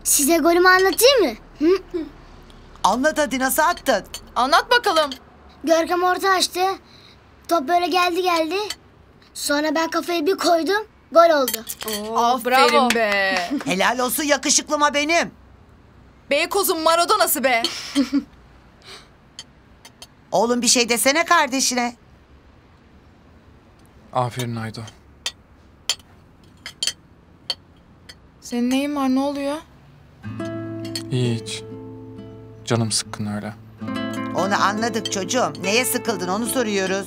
Size golümü anlatayım mı? Hı? Anlat hadi, nasıl attın? Anlat bakalım. Görkem orta açtı. Top böyle geldi. Sonra ben kafayı bir koydum. Gol oldu. Aferin bravo. be. Helal olsun yakışıklıma benim. Beykoz'un Maradona'sı be. Oğlum bir şey desene kardeşine. Aferin Aydo. Senin neyin var, ne oluyor? Hiç. Canım sıkkın öyle. Onu anladık çocuğum. Neye sıkıldın onu soruyoruz.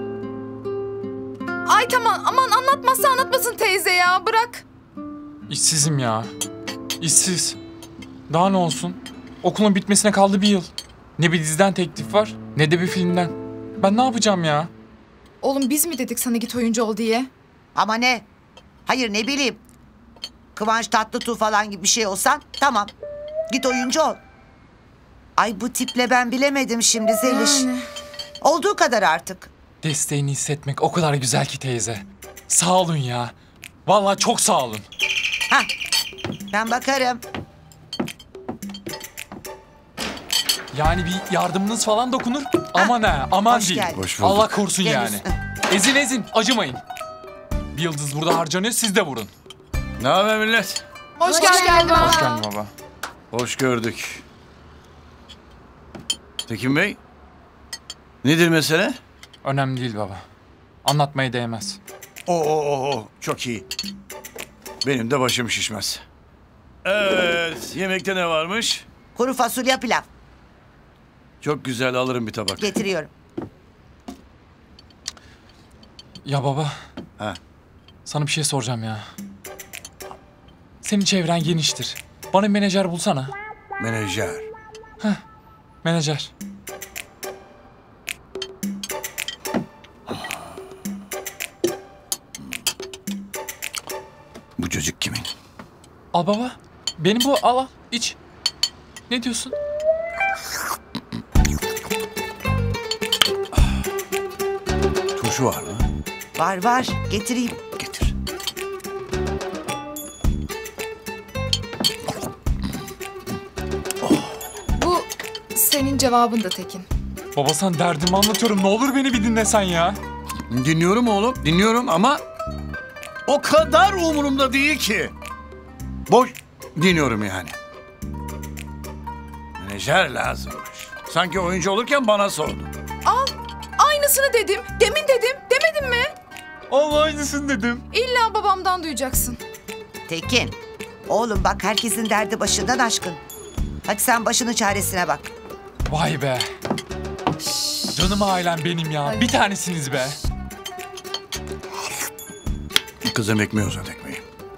Ay tamam, aman anlatmazsa anlatmasın teyze ya, bırak. İşsizim ya. İşsiz. Daha ne olsun? Okulun bitmesine kaldı 1 yıl. Ne bir diziden teklif var, ne de bir filmden. Ben ne yapacağım ya? Oğlum biz mi dedik sana git oyuncu ol diye? Ama ne? Hayır ne bileyim. Kıvanç Tatlıtuğ falan gibi bir şey olsan tamam. Git oyuncu ol. Ay bu tiple ben bilemedim şimdi Zeliş. Yani. Olduğu kadar artık. Desteğini hissetmek o kadar güzel ki teyze. Sağ olun ya. Vallahi çok sağ olun. Hah, ben bakarım. Yani bir yardımınız falan dokunur. Aman ha, aman Hoş değil. geldin. Hoş bulduk. Allah korusun Gel yani. üstüne. Ezin, acımayın. Bir yıldız burada harcanıyor, siz de vurun. Ne haber millet? Hoş geldin baba. Hoş geldin baba. Hoş gördük. Tekin Bey, nedir mesele? Önemli değil baba. Anlatmaya değmez. Oo, çok iyi. Benim de başım şişmez. Evet, yemekte ne varmış? Kuru fasulye pilav Çok güzel, alırım bir tabak. getiriyorum. Ya baba, Ha, sana bir şey soracağım ya. Senin çevren geniştir. Bana menajer bulsana. menajer. Menajer. Bu çocuk kimin? Al baba. Benim bu, al iç. Ne diyorsun? Turşu var mı? Var getireyim. Getir. Bu senin cevabın da Tekin. Baba sen derdimi anlatıyorum. Ne olur beni bir dinlesen ya. Dinliyorum oğlum, dinliyorum ama o kadar umurumda değil ki. Boş dinliyorum yani. Menajer lazımmış. Sanki oyuncu olurken bana sordun. Al, aynısını dedim. Demin dedim, demedim mi? Allah aynısını dedim. İlla babamdan duyacaksın. Tekin. Oğlum bak herkesin derdi başından aşkın. Hadi sen başının çaresine bak. Vay be. Canım ailem benim ya. Ay. Bir tanesiniz be. Kızım ekmeği uzat ekmeği.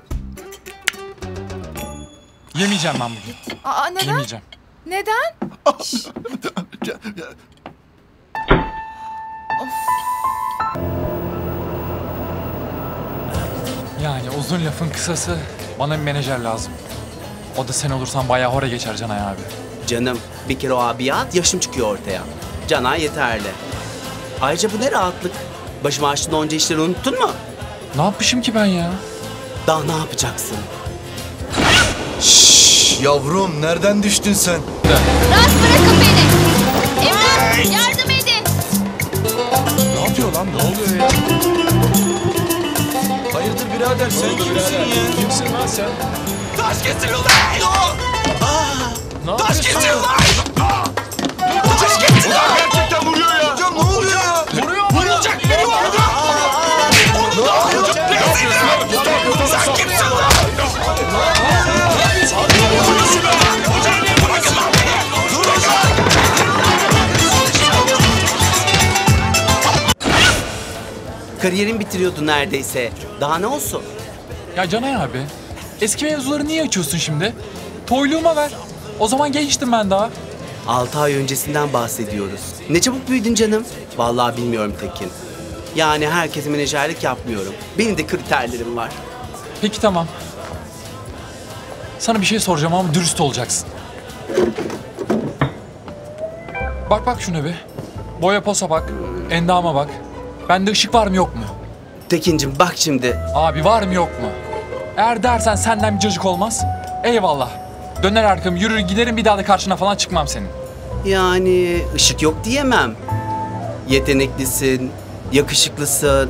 Yemeyeceğim ben bugün. Aa neden? Yemeyeceğim. Neden? Yani uzun lafın kısası bana bir menajer lazım. O da sen olursan bayağı hora geçer Canay abi. Canım bir kere o abiye at yaşım çıkıyor ortaya. Cana yeterli. Ayrıca bu ne rahatlık. Başıma açtığın onca işleri unuttun mu? Ne yapmışım ki ben ya? Daha ne yapacaksın? Yavrum nereden düştün sen? Rahat bırakın beni. Emrah yardım edin. Ne yapıyor lan? Ne oluyor ya? Hayırdır birader sen kimsin ya? Kimsin lan sen? Taş getiriyorlar! Taş getiriyorlar! Taş getiriyorlar! Gerçekten vuruyor ya. Hocam ne oluyor ya? Vurulacak biri var! Onu da vuracak! Sen kimsin lan? Kariyerin bitiriyordu neredeyse. Daha ne olsun? Ya Canay abi, eski mevzuları niye açıyorsun şimdi? Toyluğuma ver. O zaman gençtim ben daha. 6 ay öncesinden bahsediyoruz. Ne çabuk büyüdün canım. Vallahi bilmiyorum Tekin. Yani herkese menajerlik yapmıyorum. Benim de kriterlerim var. Peki tamam. Sana bir şey soracağım ama dürüst olacaksın. Bak şuna bir. Boya posa bak. Endama bak. Bende ışık var mı yok mu? Tekincim bak şimdi. Abi var mı yok mu? Eğer dersen senden bir cacık olmaz. Eyvallah. Döner arkamı yürür giderim bir daha da karşına falan çıkmam senin. Yani ışık yok diyemem. Yeteneklisin, yakışıklısın.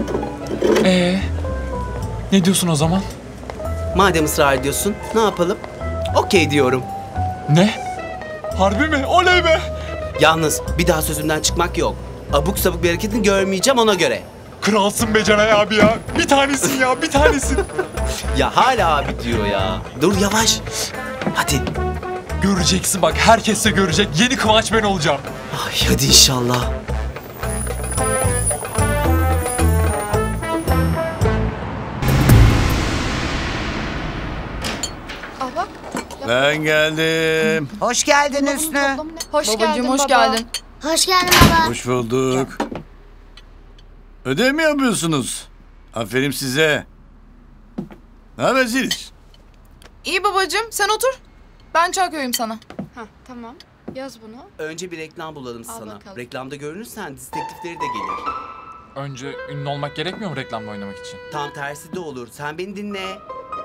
Ne diyorsun o zaman? Madem ısrar ediyorsun, ne yapalım? Okey diyorum. Ne? Harbi mi? Oley be! Yalnız bir daha sözümden çıkmak yok. Abuk sabuk bir hareketini görmeyeceğim ona göre. Kralsın be Canay abi ya. Bir tanesin ya, bir tanesin. Ya hala abi diyor ya. Dur yavaş. Hadi. Göreceksin bak, herkes de görecek. Yeni Kıvanç ben olacağım. Ay hadi inşallah. Ben geldim. Hoş geldin Hüsnü. Hoş Babacığım geldin hoş baba. geldin. Hoş geldin baba. Hoş bulduk. Ödev mi yapıyorsunuz? Aferin size. Ne haber Zeliş? İyi babacığım sen otur. Ben çay koyayım sana. Hah tamam. Yaz bunu. Önce bir reklam bulalım Al sana. bakalım. Reklamda görünürsen dizi teklifleri de gelir. Önce ünlü olmak gerekmiyor mu reklamda oynamak için? Tam tersi de olur. Sen beni dinle.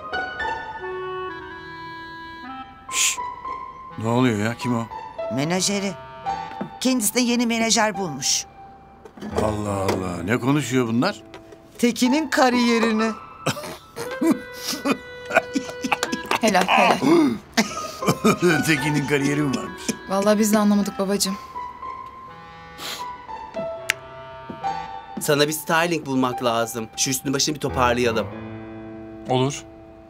Ne oluyor ya? Kim o? Menajeri. Kendisine yeni menajer bulmuş. Allah Allah. Ne konuşuyor bunlar? Tekin'in kariyerini. Helal helal. Tekin'in kariyeri mi varmış? Vallahi biz de anlamadık babacığım. Sana bir styling bulmak lazım. Şu üstünü başını bir toparlayalım. Olur.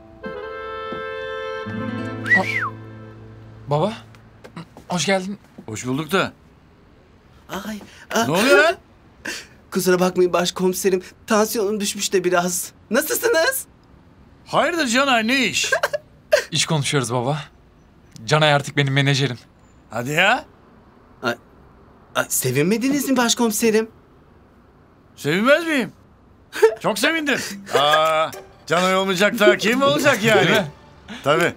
Baba, hoş geldin. Hoş bulduk da. Ay, Ne oluyor lan? kusura bakmayın başkomiserim. Tansiyonum düşmüş de biraz. Nasılsınız? Hayırdır Canay, ne iş? İş konuşuyoruz baba. Canay artık benim menajerim. Hadi ya. Ay, sevinmediniz mi başkomiserim? Sevinmez miyim? Çok sevindim. Canay olmayacak da kim olacak yani? Değil mi? Tabii.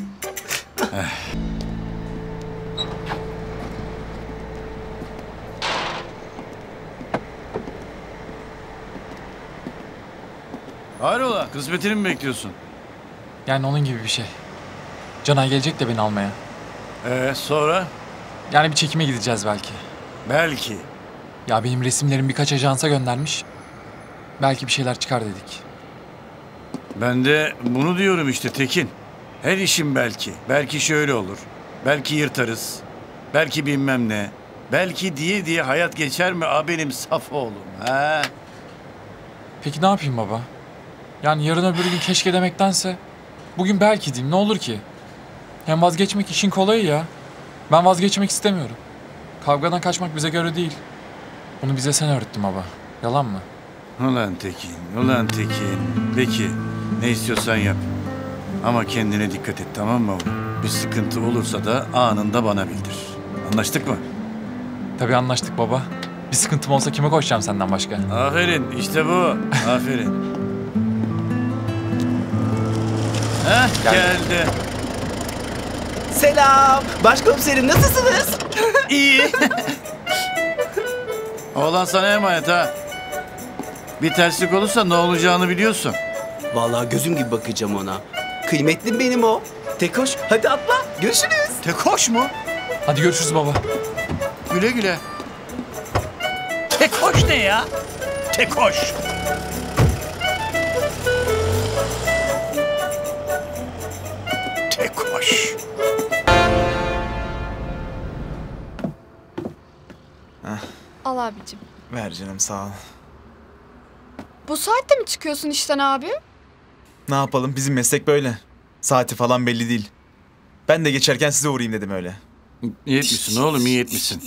Hayrola, kısmetini mi bekliyorsun? Yani onun gibi bir şey. Canay gelecek de beni almaya. Sonra? Yani bir çekime gideceğiz belki. Belki. Ya benim resimlerimi birkaç ajansa göndermiş. Belki bir şeyler çıkar dedik. Ben de bunu diyorum işte Tekin. Her işin belki. Belki şöyle olur. Belki yırtarız. Belki bilmem ne. Belki diye diye hayat geçer mi benim saf oğlum? Ha? Peki ne yapayım baba? Yani yarın öbür gün keşke demektense bugün belki diyeyim, ne olur ki? Hem vazgeçmek işin kolayı ya. Ben vazgeçmek istemiyorum. Kavgadan kaçmak bize göre değil. Bunu bize sen öğrettin baba. Yalan mı? Ulan Tekin, ulan Tekin. Peki, ne istiyorsan yap. Ama kendine dikkat et, tamam mı oğlum? Bir sıkıntı olursa da anında bana bildir. Anlaştık mı? Tabii anlaştık baba. Bir sıkıntım olsa kime koşacağım senden başka? Aferin, işte bu. Aferin. Geldi. Selam. Başkomiserim nasılsınız? İyi. Oğlan sana emanet ha. Bir terslik olursa ne olacağını biliyorsun. Vallahi gözüm gibi bakacağım ona. Kıymetlim benim o. Tekoş hadi atla. Görüşürüz. Tekoş mu? Hadi görüşürüz baba. Güle güle. Tekoş ne ya? Tekoş. Tekoş. Al abicim. Ver canım sağ ol. Bu saatte mi çıkıyorsun işten abi? Ne yapalım bizim meslek böyle. Saati falan belli değil. Ben de geçerken size uğrayayım dedim öyle. İyi etmişsin oğlum, iyi etmişsin.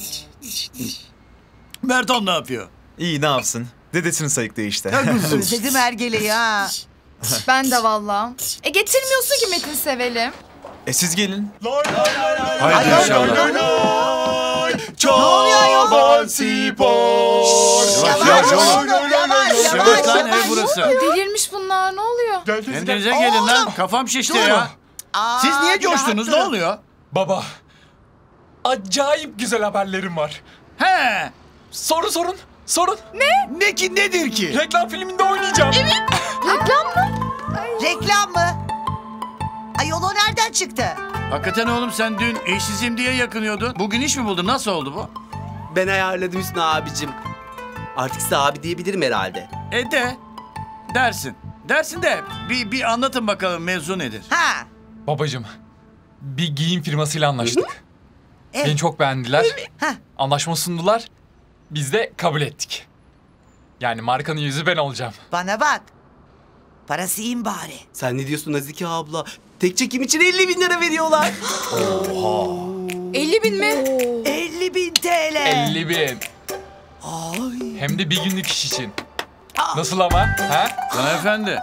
Merton ne yapıyor? İyi ne yapsın? Dedesini sayıklıyor işte. Özledim Ergele'yi ha. Ben de vallahi. Getirmiyorsun ki Metin sevelim. Siz gelin. Haydi inşallah. Ne oluyor ayol? Yavaş oğlum. Yavaş Yavaş lan, ev yavaş. burası. Delirmiş bunlar ne oluyor? Kendinize gelin lan. Kafam şişti ya. Siz niye coştunuz? Ne oluyor? Baba, acayip güzel haberlerim var. He. Sorun. Ne ki nedir ki? Reklam filminde oynayacağım. Reklam mı? Ayol o nereden çıktı? Hakikaten oğlum sen dün eşsizim diye yakınıyordun. Bugün iş mi buldun? Nasıl oldu bu? Ben ayarladım Hüsnü abicim. Artık size abi diyebilirim herhalde. Dersin. Dersin de bir anlatın bakalım mevzu nedir? Ha. Babacığım, bir giyim firmasıyla anlaştık. Evet. Beni çok beğendiler. Heh. Anlaşma sundular. Biz de kabul ettik. Yani markanın yüzü ben olacağım. Bana bak. Parası iyi mi bari? Sen ne diyorsun Nazike abla? Tek çekim için 50.000 lira veriyorlar. 50 bin mi? 50.000 TL. 50.000. Hem de bir günlük iş için. Nasıl ama? Ha? Hanımefendi.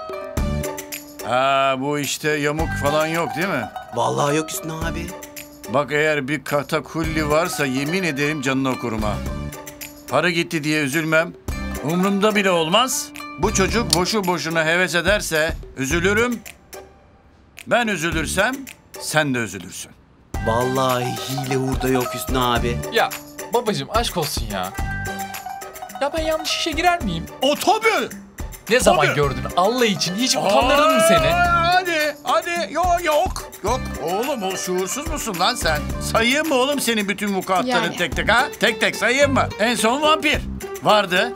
Ha bu işte yamuk falan yok değil mi? Vallahi yok Hüsnü abi. Bak eğer bir katakulli varsa yemin ederim canını okurum ha. Para gitti diye üzülmem. Umrumda bile olmaz. Bu çocuk boşu boşuna heves ederse üzülürüm. Ben üzülürsem sen de üzülürsün. Vallahi hile hurda yok Hüsnü abi. Ya babacığım aşk olsun ya. Ya ben yanlış işe girer miyim? O tabii. Ne zaman Tabii. gördün Allah için hiç utandırdın mı seni? Hadi. Yok. Oğlum o şuursuz musun lan sen? Sayayım mı oğlum senin bütün vukuatların Yani. tek tek ha? Tek sayayım mı? En son vampir. Vardı.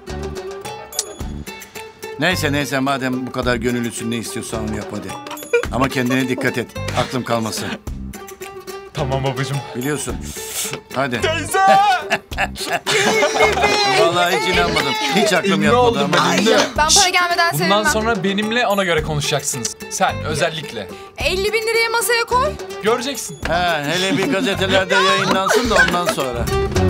Neyse madem bu kadar gönüllüsün ne istiyorsan onu yap hadi. Ama kendine dikkat et. Aklım kalmasın. Tamam babacığım. Biliyorsun. Hadi. Teyze! Vallahi hiç inanmadım. Hiç aklım Ünlü yatmadı oldum ama. ben ünlü. Ben para gelmeden Bundan sevinmem. sonra benimle ona göre konuşacaksınız. Sen özellikle. 50 bin liraya masaya koy. Göreceksin. He, hele bir gazetelerde yayınlansın da ondan sonra.